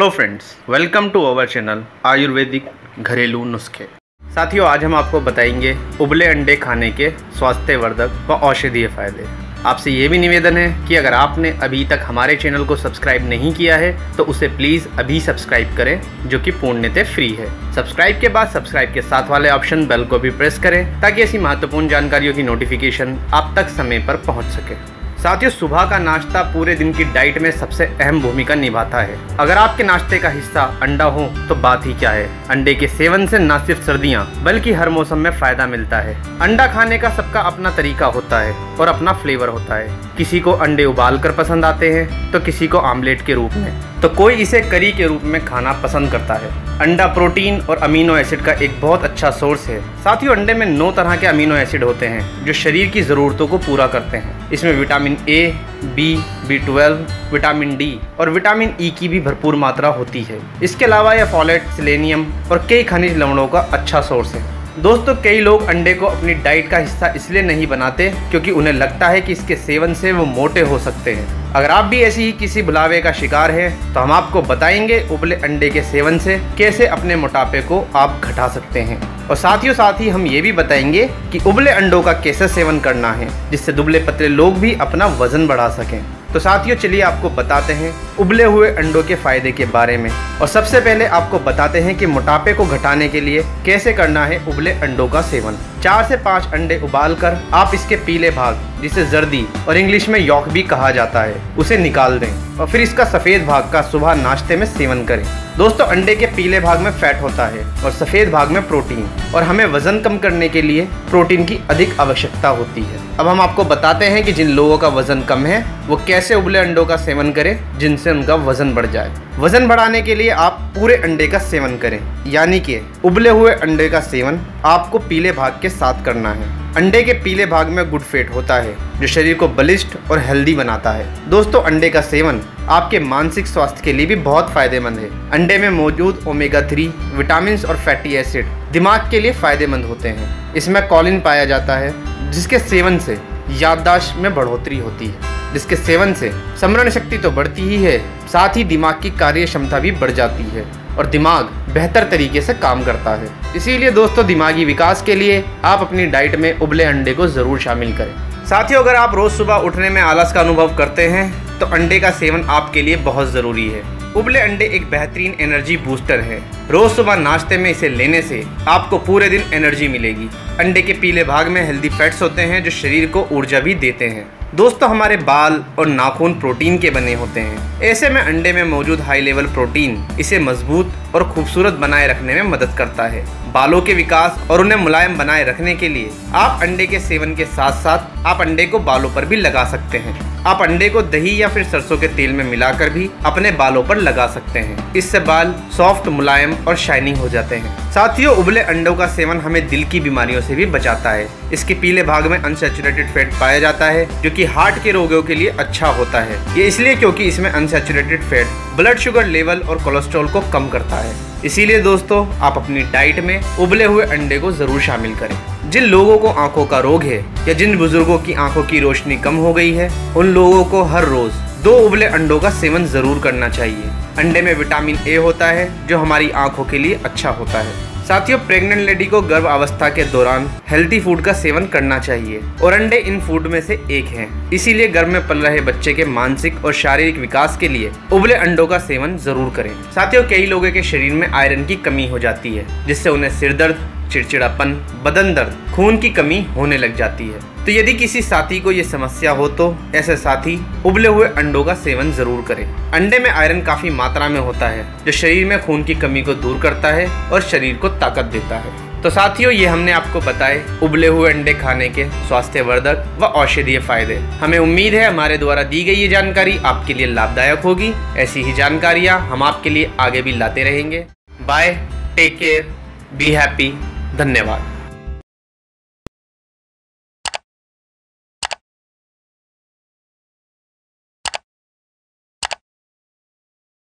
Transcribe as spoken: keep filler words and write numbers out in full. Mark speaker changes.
Speaker 1: Hello friends, welcome to our channel Ayurvedic घरेलू नुस्खे। साथियों, आज हम आपको बताएंगे उबले अंडे खाने के स्वास्थ्यवर्धक व औषधीय फायदे। आपसे ये भी निवेदन है कि अगर आपने अभी तक हमारे चैनल को सब्सक्राइब नहीं किया है तो उसे प्लीज़ अभी सब्सक्राइब करें, जो कि पूर्णतः फ्री है। सब्सक्राइब के बाद सब्सक्राइब के साथ वाले ऑप्शन बेल को भी प्रेस करें ताकि ऐसी महत्वपूर्ण जानकारियों की नोटिफिकेशन आप तक समय पर पहुँच सके। साथियों, सुबह का नाश्ता पूरे दिन की डाइट में सबसे अहम भूमिका निभाता है। अगर आपके नाश्ते का हिस्सा अंडा हो तो बात ही क्या है। अंडे के सेवन से न सिर्फ सर्दियाँ बल्कि हर मौसम में फायदा मिलता है। अंडा खाने का सबका अपना तरीका होता है और अपना फ्लेवर होता है। किसी को अंडे उबाल कर पसंद आते हैं तो किसी को आमलेट के रूप में, तो कोई इसे करी के रूप में खाना पसंद करता है। अंडा प्रोटीन और अमीनो एसिड का एक बहुत अच्छा सोर्स है। साथियों, अंडे में नौ तरह के अमीनो एसिड होते हैं जो शरीर की ज़रूरतों को पूरा करते हैं। इसमें vitamin A, B, B twelve, vitamin D और विटामिन ई की भी भरपूर मात्रा होती है। इसके अलावा यह फॉलेट, सेलेनियम और कई खनिज लवणों का अच्छा सोर्स है। दोस्तों, कई लोग अंडे को अपनी डाइट का हिस्सा इसलिए नहीं बनाते क्योंकि उन्हें लगता है कि इसके सेवन से वो मोटे हो सकते हैं। अगर आप भी ऐसी ही किसी भुलावे का शिकार हैं तो हम आपको बताएंगे उबले अंडे के सेवन से कैसे अपने मोटापे को आप घटा सकते हैं। और साथियों साथ ही हम ये भी बताएंगे कि उबले अंडों का कैसे सेवन करना है जिससे दुबले पतले लोग भी अपना वजन बढ़ा सकें। तो साथियों, चलिए आपको बताते हैं उबले हुए अंडों के फायदे के बारे में। और सबसे पहले आपको बताते हैं कि मोटापे को घटाने के लिए कैसे करना है उबले अंडों का सेवन। चार से पाँच अंडे उबालकर आप इसके पीले भाग, जिसे जर्दी और इंग्लिश में यॉक भी कहा जाता है, उसे निकाल दें और फिर इसका सफ़ेद भाग का सुबह नाश्ते में सेवन करें। दोस्तों, अंडे के पीले भाग में फैट होता है और सफ़ेद भाग में प्रोटीन, और हमें वजन कम करने के लिए प्रोटीन की अधिक आवश्यकता होती है। अब हम आपको बताते हैं कि जिन लोगों का वजन कम है वो कैसे उबले अंडों का सेवन करें जिनसे उनका वजन बढ़ जाए। वजन बढ़ाने के लिए आप पूरे अंडे का सेवन करें, यानी कि उबले हुए अंडे का सेवन आपको पीले भाग के साथ करना है। अंडे के पीले भाग में गुड फैट होता है जो शरीर को बलिष्ठ और हेल्दी बनाता है। दोस्तों, अंडे का सेवन आपके मानसिक स्वास्थ्य के लिए भी बहुत फायदेमंद है। अंडे में मौजूद ओमेगा थ्री, विटामिन और फैटी एसिड दिमाग के लिए फायदेमंद होते हैं। इसमें कॉलिन पाया जाता है जिसके सेवन से याददाश्त में बढ़ोतरी होती है, जिसके सेवन से स्मरण शक्ति तो बढ़ती ही है, साथ ही दिमाग की कार्य क्षमता भी बढ़ जाती है और दिमाग बेहतर तरीके से काम करता है। इसीलिए दोस्तों, दिमागी विकास के लिए आप अपनी डाइट में उबले अंडे को ज़रूर शामिल करें। साथियों, अगर आप रोज़ सुबह उठने में आलस का अनुभव करते हैं तो अंडे का सेवन आपके लिए बहुत ज़रूरी है। उबले अंडे एक बेहतरीन एनर्जी बूस्टर है। रोज़ सुबह नाश्ते में इसे लेने से आपको पूरे दिन एनर्जी मिलेगी। अंडे के पीले भाग में हेल्दी फैट्स होते हैं जो शरीर को ऊर्जा भी देते हैं। दोस्तों, हमारे बाल और नाखून प्रोटीन के बने होते हैं। ऐसे में अंडे में मौजूद हाई लेवल प्रोटीन इसे मजबूत और खूबसूरत बनाए रखने में मदद करता है। बालों के विकास और उन्हें मुलायम बनाए रखने के लिए आप अंडे के सेवन के साथ साथ आप अंडे को बालों पर भी लगा सकते हैं। आप अंडे को दही या फिर सरसों के तेल में मिलाकर भी अपने बालों पर लगा सकते हैं। इससे बाल सॉफ्ट, मुलायम और शाइनिंग हो जाते हैं। साथियों, उबले अंडों का सेवन हमें दिल की बीमारियों से भी बचाता है। इसके पीले भाग में अनसैचुरेटेड फैट पाया जाता है जो कि हार्ट के रोगों के लिए अच्छा होता है। ये इसलिए क्योंकि इसमें unsaturated fat blood sugar level और कोलेस्ट्रॉल को कम करता है। इसीलिए दोस्तों, आप अपनी डाइट में उबले हुए अंडे को जरूर शामिल करें। जिन लोगों को आंखों का रोग है या जिन बुजुर्गों की आंखों की रोशनी कम हो गई है, उन लोगों को हर रोज दो उबले अंडों का सेवन जरूर करना चाहिए। अंडे में विटामिन ए होता है जो हमारी आंखों के लिए अच्छा होता है। साथियों, प्रेग्नेंट लेडी को गर्भ अवस्था के दौरान हेल्थी फूड का सेवन करना चाहिए और अंडे इन फूड में से एक हैं। इसीलिए गर्भ में पल रहे बच्चे के मानसिक और शारीरिक विकास के लिए उबले अंडों का सेवन जरूर करें। साथियों, कई लोगों के शरीर में आयरन की कमी हो जाती है जिससे उन्हें सिर दर्द, चिड़चिड़ापन, बदन दर्द, खून की कमी होने लग जाती है। तो यदि किसी साथी को ये समस्या हो तो ऐसे साथी उबले हुए अंडों का सेवन जरूर करें। अंडे में आयरन काफ़ी मात्रा में होता है जो शरीर में खून की कमी को दूर करता है और शरीर को ताकत देता है। तो साथियों, ये हमने आपको बताए उबले हुए अंडे खाने के स्वास्थ्यवर्धक व औषधीय फायदे। हमें उम्मीद है हमारे द्वारा दी गई ये जानकारी आपके लिए लाभदायक होगी। ऐसी ही जानकारियाँ हम आपके लिए आगे भी लाते रहेंगे। Bye, take care, be happy. धन्यवाद।